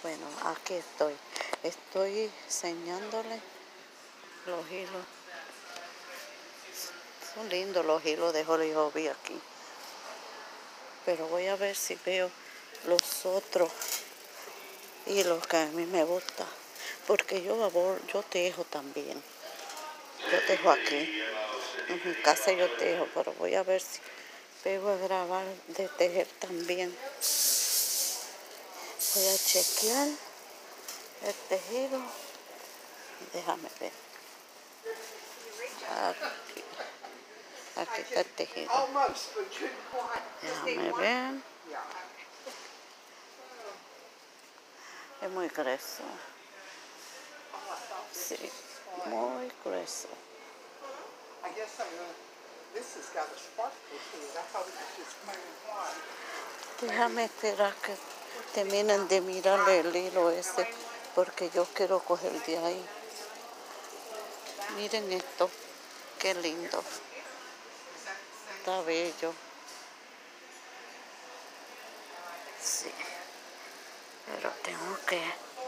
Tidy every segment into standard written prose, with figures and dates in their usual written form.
Bueno, aquí estoy. Estoy enseñándole los hilos. Son lindos los hilos de Holly Hobby aquí. Pero voy a ver si veo los otros hilos que a mí me gustan. Porque yo tejo también. Yo tejo aquí. En mi casa yo tejo, pero voy a ver si pego a grabar de tejer también. Voy a chequear el tejido. Déjame ver. Aquí está el tejido. Déjame ver. Es muy grueso. Sí, muy grueso. Déjame esperar que terminen de mirar el hilo ese, porque yo quiero coger de ahí. Miren esto, qué lindo. Está bello. Sí, pero tengo que...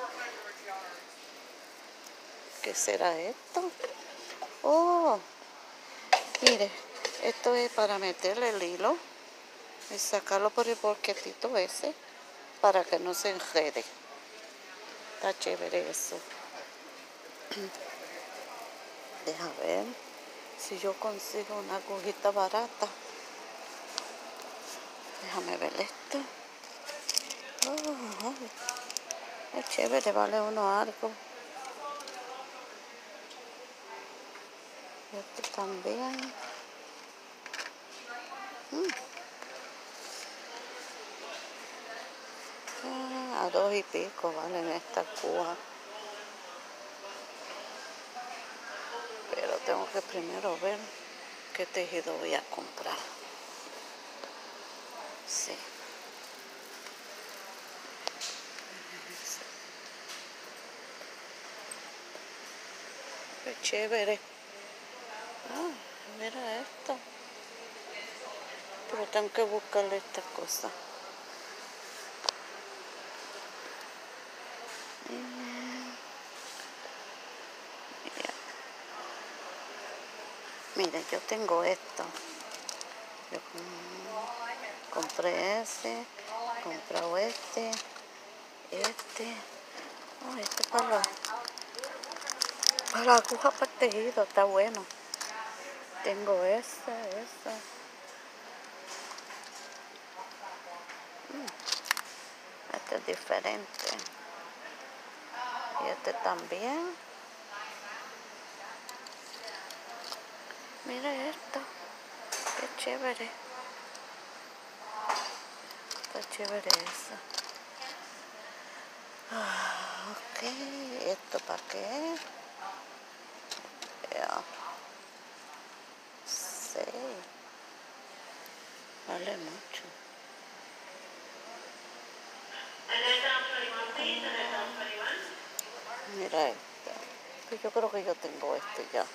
¿Qué será esto? Oh, mire, esto es para meterle el hilo y sacarlo por el boquetito ese para que no se enrede. Está chévere eso. Deja ver si yo consigo una agujita barata. Déjame ver esto. Oh, es chévere, vale uno algo. Este también. A $2 y pico valen estas cujas. Pero tengo que primero ver qué tejido voy a comprar. Sí. Qué chévere. Ah, mira esto. Pero tengo que buscarle esta cosa. Mire, yo tengo esto. Yo compré ese, compré este. Oh, este para la aguja para el tejido, está bueno. Tengo esa. Este es diferente. Y este también. Mira esto. Qué chévere. Está chévere eso. Ok, ¿esto para qué? Sí, vale mucho. Mira esto. Pues yo creo que yo tengo este ya.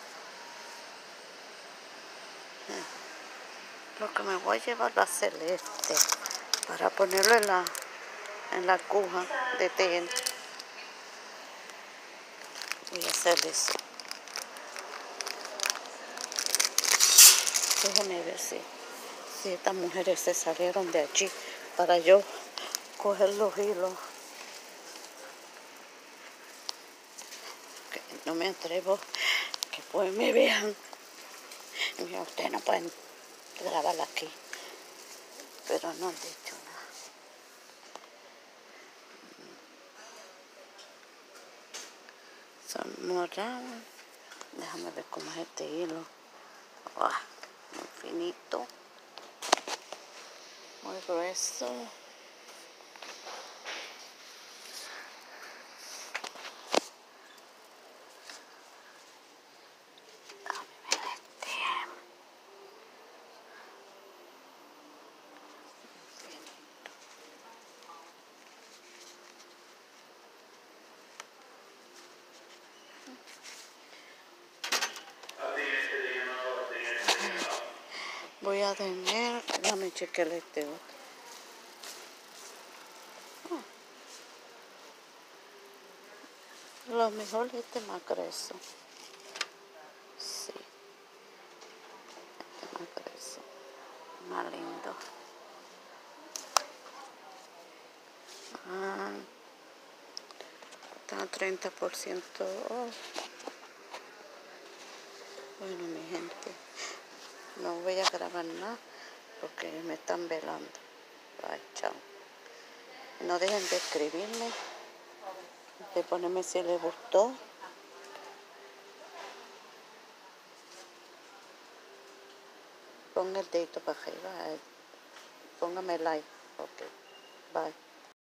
Lo que me voy a llevar va a ser este. Para ponerlo en la aguja de tejer. Voy a hacer eso. Déjame ver si estas mujeres se salieron de allí para yo coger los hilos. Que no me atrevo, que pues me vean. Mira, ustedes no pueden grabar aquí, pero no han dicho nada. Son morados. Déjame ver cómo es este hilo. Muy finito, muy grueso. Voy a tener, déjame chequear este otro. Lo mejor este más grueso. Sí, este más grueso. Más lindo. Ah, está a 30% off. Bueno, mi gente, no voy a grabar nada porque me están velando. Bye, chao. No dejen de escribirme, de ponerme si les gustó. Ponga el dedito para arriba. Póngame like. Ok, bye.